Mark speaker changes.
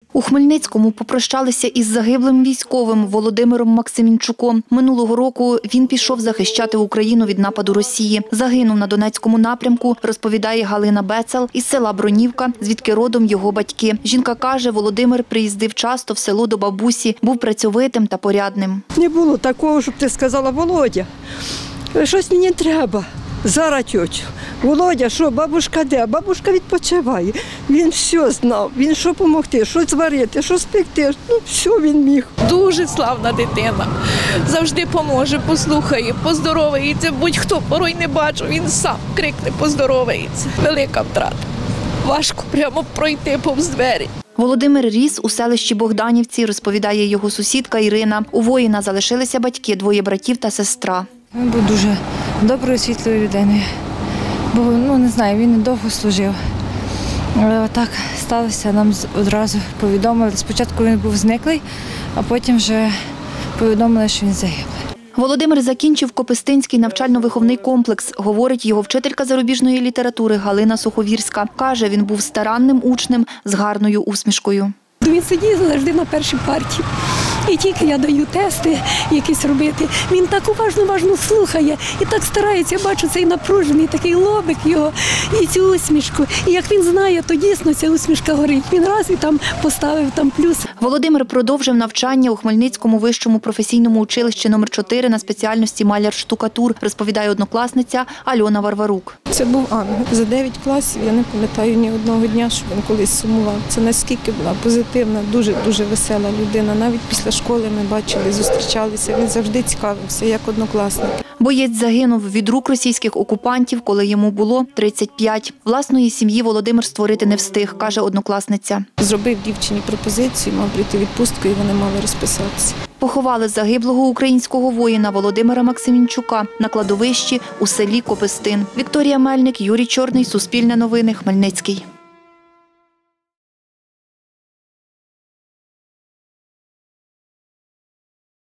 Speaker 1: У Хмельницькому попрощалися із загиблим військовим Володимиром Максимінчуком. Минулого року він пішов захищати Україну від нападу Росії. Загинув на Донецькому напрямку, розповідає Галина Бецел із села Бронівка, звідки родом його батьки. Жінка каже, Володимир приїздив часто в село до бабусі, був працьовитим та порядним.
Speaker 2: Не було такого, щоб ти сказала: Володя, щось мені треба. Зараз, тьотю. Володя, що, бабушка де? Бабушка відпочиває. Він все знав. Він що допомогти, що зварити, що спекти. Все він міг.
Speaker 3: Дуже славна дитина. Завжди поможе, послухає, поздоровається. Будь-хто порой не бачив, він сам крикне, поздоровається. Велика втрата. Важко прямо пройти повз двері.
Speaker 1: Володимир ріс у селищі Богданівці, розповідає його сусідка Ірина. У воїна залишилися батьки, 2 братів та сестра.
Speaker 4: Він був дуже доброю, світлою людиною. Бо, не знаю, він недовго служив. Але отак сталося, нам одразу повідомили. Спочатку він був зниклий, а потім вже повідомили, що він загиблий.
Speaker 1: Володимир закінчив Копистинський навчально-виховний комплекс, говорить його вчителька зарубіжної літератури Галина Суховірська. Каже, він був старанним учнем з гарною усмішкою.
Speaker 5: Він сидів завжди на першій партії. І тільки я даю тести якісь робити, він так уважно слухає і так старається. Я бачу цей напружений такий лобик його і цю усмішку. І як він знає, то дійсно ця усмішка горить. Він раз і там поставив плюс.
Speaker 1: Володимир продовжив навчання у Хмельницькому вищому професійному училищі номер 4 на спеціальності маляр-штукатур, розповідає однокласниця Альона Варварук.
Speaker 6: Це був ангел. За 9 класів я не пам'ятаю ні одного дня, що він колись сумував. Це наскільки була позитивна, дуже весела людина. Навіть після школи ми бачили, зустрічалися. Він завжди цікавився, як однокласник.
Speaker 1: Боєць загинув від рук російських окупантів, коли йому було 35. Власної сім'ї Володимир створити не встиг, каже однокласниця.
Speaker 6: Зробив дівчині пропозицію, мав прийти в відпустку, і вони мали розписатися.
Speaker 1: Поховали загиблого українського воїна Володимира Максимінчука на кладовищі у селі Копистин. Вікторія Мельник, Юрій Чорний, Суспільне новини, Хмельницький.